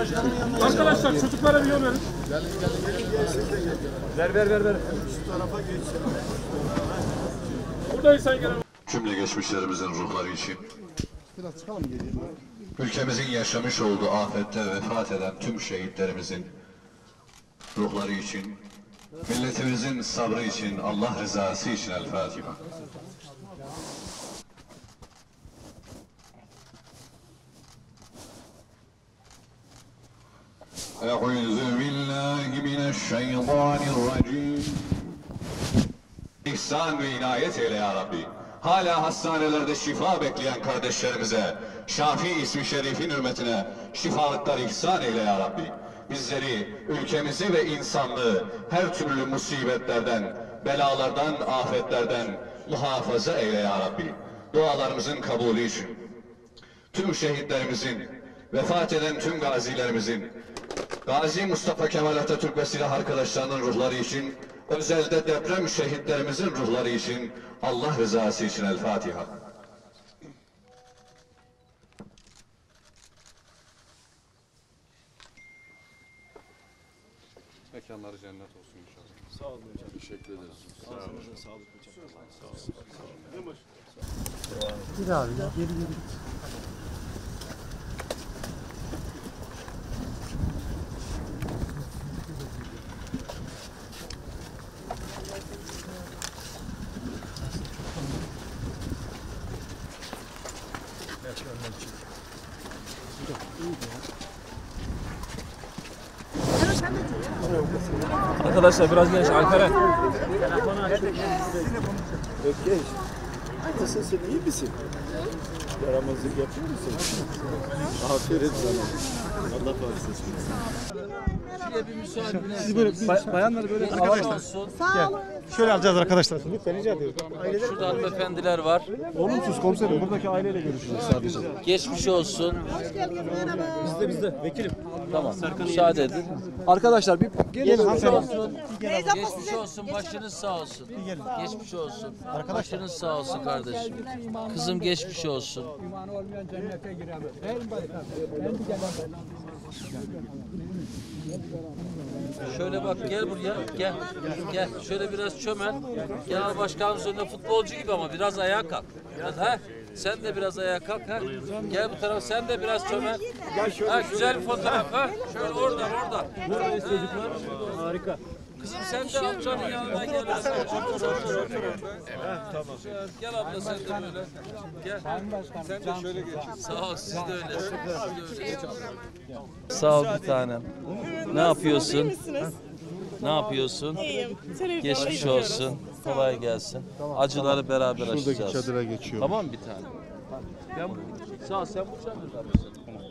Arkadaşlar çocuklara bir yol verin. Ver. Şu tarafa geçsin. Buradayız sen gel. Cümle geçmişlerimizin ruhları için, ülkemizin yaşamış olduğu afette vefat eden tüm şehitlerimizin ruhları için, milletimizin sabrı için, Allah rızası için El Fatiha. Euzu billahi mineşşeytanirracim. İhsan ve inayet eyle ya Rabbi. Hala hastanelerde şifa bekleyen kardeşlerimize, Şafi ismi şerifin hürmetine şifalıklar ihsan eyle ya Rabbi. Bizleri, ülkemizi ve insanlığı her türlü musibetlerden, belalardan, afetlerden muhafaza eyle ya Rabbi. Dualarımızın kabulü için, tüm şehitlerimizin, vefat eden tüm gazilerimizin, Gazi Mustafa Kemal Atatürk ve silah arkadaşlarının ruhları için, özelde deprem şehitlerimizin ruhları için, Allah rızası için El Fatiha. Mekanları cennet olsun inşallah. Sağ olun hocam. Teşekkür ederiz. Sağ olun. Sağlık hocam. Sağ olun. Gir abi, geri git. Arkadaşlar biraz genç Alperen. Ökkeş. Nasılsın, sen iyi misin? Yaramazlık yapıyor musun? Aferin sana. Allah bağışlasın. Şuraya bir müsaade. Siz böyle bayanlar böyle arkadaşlar. Sağ olun. Şöyle alacağız arkadaşlar. Lütfen rica ediyorum. Şurada hanımefendiler var. Olumsuz komiserim. Buradaki aileyle görüşüyoruz sadece. Geçmiş olsun. Hoş geldiniz, merhaba. Bizde vekilim. Tamam. Müsaade edin. Arkadaşlar bir gelin hanımefendi. Geçmiş olsun. Başınız sağ olsun. Geçmiş olsun. Başınız sağ olsun kardeşim. Kızım geçmiş olsun. Şöyle bak gel buraya. Gel. Şöyle biraz çömel. Genel başkanımız önünde futbolcu gibi ama biraz ayağa kalk. Biraz ha. Sen de biraz ayağa kalk ha. Gel bu tarafa sen de biraz çömel. Ha güzel bir fotoğraf ha. Şöyle orada. Harika. Kızım sen de amcanın yanına gel. Otur. Tamam. Gel abla sen de böyle. Gel. Sen de şöyle geç. Sağ ol siz de öyle. Sağ ol bir tanem. Ne yapıyorsun? Ne yapıyorsun? İyiyim. Geçmiş olsun. Kolay gelsin. Acıları beraber aşacağız. Şuradaki çadıra geçiyor. Tamam bir tane. Sağ ol sen bu çadırda mısın?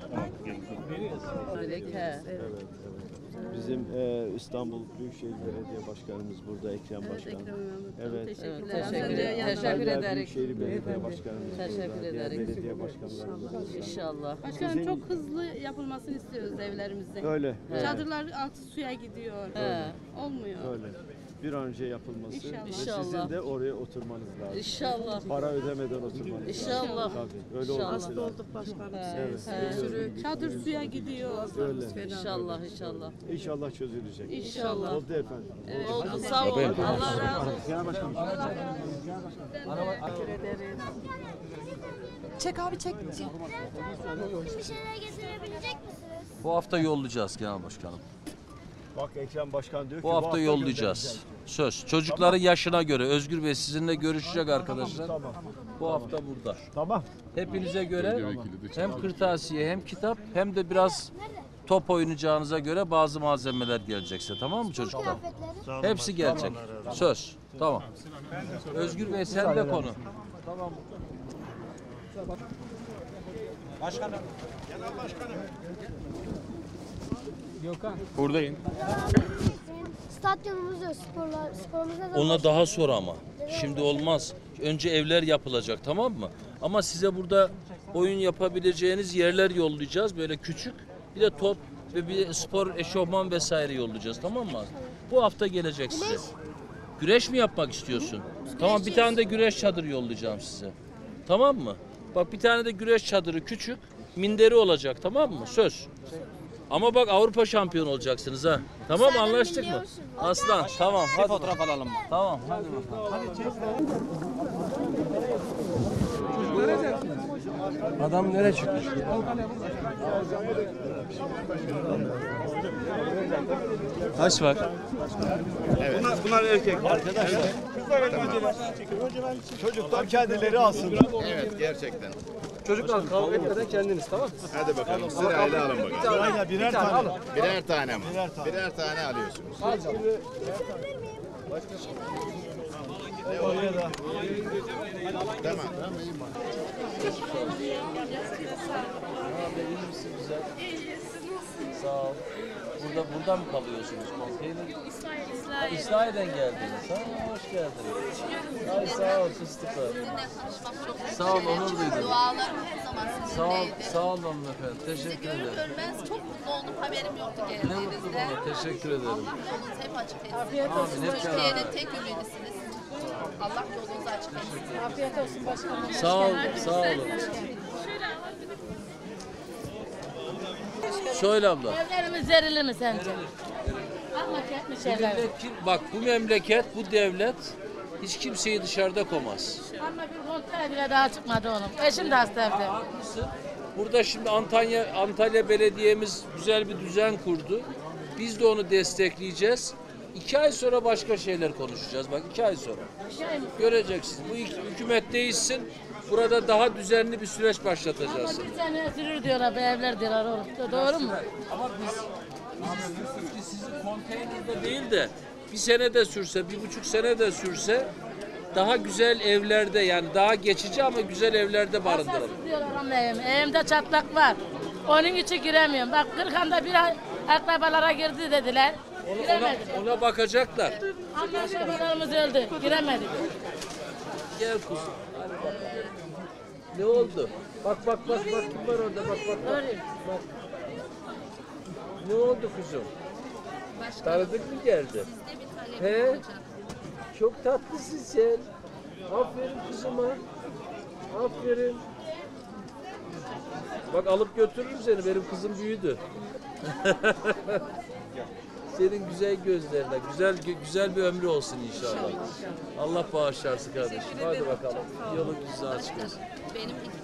Bizim İstanbul Büyükşehir Belediye Başkanımız burada, Ekrem Başkanım. Evet. Teşekkür ederiz. Büyükşehir Belediye Başkanımız Teşekkür burada. ederiz. Diğer belediye başkanlarımız burada. İnşallah. Başkanım çok hızlı yapılmasını istiyoruz evlerimizde. Öyle. Çadırlar altı suya gidiyor. Olmuyor. Öyle. Bir an önce yapılması İnşallah. ve sizin de oraya oturmanız lazım. İnşallah. Para ödemeden oturmanız İnşallah. lazım. Tabii. Öyle olması lazım. Olduk başkanım. Evet. Çadır suya gidiyor. Öyle. İnşallah. İnşallah çözülecek. İnşallah. Oldu efendim. Oldu sağ olun. Allah razı olsun. Çek abi çek. Bir şeyler getirebilecek misiniz? Bu hafta yollayacağız genel başkanım. Bak Ekrem Başkan diyor ki Bu hafta yollayacağız. Söz. Çocukların yaşına göre Özgür Bey sizinle görüşecek arkadaşlar. Tamam. Bu hafta burada. Tamam. Hepinize göre hem kırtasiye hem kitap hem de biraz top oynayacağınıza göre bazı malzemeler gelecekse, tamam mı çocuklar? Hepsi gelecek. Söz. Tamam. Özgür Bey sen de konu. Tamam. Başkanım. Genel Başkanım. Buradayım. Stadyumumuz yok, sporumuza da Ona daha sonra ama. Şimdi olmaz. Önce evler yapılacak, tamam mı? Ama size burada oyun yapabileceğiniz yerler yollayacağız. Böyle küçük. Bir de top ve bir spor eşofman vesaire yollayacağız, tamam mı? Bu hafta gelecek size. Güreş mi yapmak istiyorsun? Tamam, bir tane de güreş çadırı yollayacağım size. Tamam mı? Bak bir tane de güreş çadırı küçük, minderi olacak, tamam mı? Söz. Ama bak Avrupa şampiyonu olacaksınız ha. Tamam Sen anlaştık mı? biliyor musun? Aslan tamam. Hadi fotoğraf alalım. Tamam hadi bakalım. Adam nereye çıkmış? Taş var. Bunlar erkek arkadaşlar. Çocuklar kendileri alsın. Evet gerçekten. Çocuklar kavga etmeden kendiniz tamam mı? Hadi bakalım sırayla alın bakalım. Aynen birer tane. Birer tane mi? Birer tane alıyorsunuz. Tamam. Sağ ol. Burada mı kalıyorsunuz? Konteyner? İsrail'den geldiniz. Ha, hoş geldiniz. Ay sağ ol fıstıklar. Sağ ol onur duydum. Dualarım her zaman Sağ ol, sizinleydi. sağ olun efendim. Teşekkür ederim. Görmez çok mutlu oldum. Haberim yoktu Ne geldiğinizde. mutlu bana. Teşekkür ederim. Allah yolunuzu hep açık etsin. Amin. Hep Türkiye'nin beraber. tek ümidisiniz. Allah yolunuzu açık etsin. Afiyet olsun başkanım. Sağ ol, sağ olun. Söyle abla. Evlerimiz yerili mi sence? Ama etmiş evler. Bak bu memleket, bu devlet hiç kimseyi dışarıda koymaz. Ama bir kontrol bile daha çıkmadı onun. Eşim de hasta evde. Haklısın. Burada şimdi Antalya Belediye'miz güzel bir düzen kurdu. Biz de onu destekleyeceğiz. 2 ay sonra başka şeyler konuşacağız. Bak 2 ay sonra. Göreceksiniz. Bu hükümet değişsin. Burada daha düzenli bir süreç başlatacağız. Bir sene sürür diyorlar, be evler diyorlar. Doğru mu? Ama biz sizi konteynerde değil de bir sene de sürse, 1,5 sene de sürse daha güzel evlerde yani daha geçici ama güzel evlerde barındıralım. Asasız diyorlar onun evim. Evimde çatlak var. Onun için giremiyorum. Bak Kırkan'da bir ay akrabalara girdi dediler. Giremedik. Ona bakacaklar. Ama akrabalarımız öldü. Giremedik. Gel kuzum. Hadi bakalım. Ne oldu? Bak kim var orada bak. Bak. Ne oldu kuzum? Tanıdık mı geldi? He? Çok tatlısın sen. Aferin kızıma. Aferin. Bak alıp götürürüm seni. Benim kızım büyüdü. Senin güzel gözlerine, güzel bir ömrü olsun inşallah. Allah bağışlarsın kardeşim. Hadi bakalım. Yolun güzel açık olsun. Benim